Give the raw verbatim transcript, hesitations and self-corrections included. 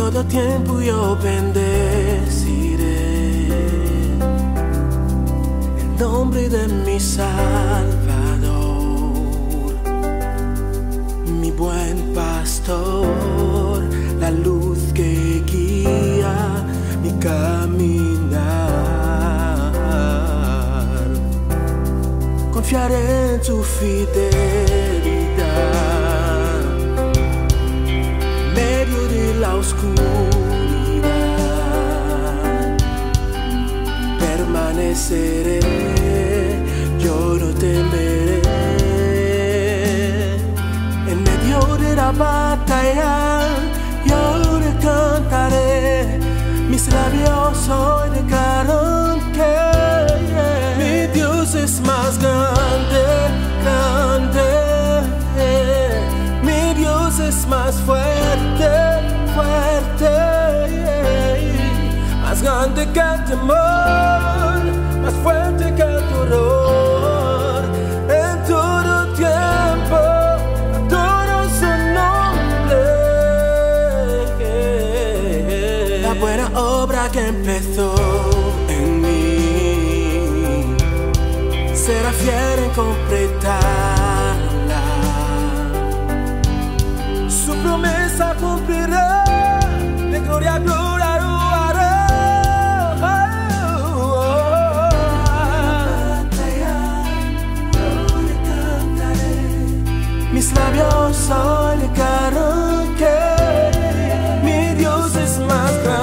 todo tiempo yo bendeciré el nombre de mi Salvador, mi buen pastor, la luz que guía mi caminar. Confiaré en tu fidelidad en medio de la oscuridad. Permaneceré, yo no temeré. En medio de la batalla yo le cantaré, mis labios hoy declaran que mi Dios es más grande, grande. Mi Dios es más fuerte, fuerte. Más grande que el temor, más fuerte que el dolor. En todo tiempo adoro su nombre. La buena obra que empezó en mí será fiel en completarla. Su promesa cumplirá, de gloria a gloria lo hará. Mis labios hoy declaran que mi Dios es más grande.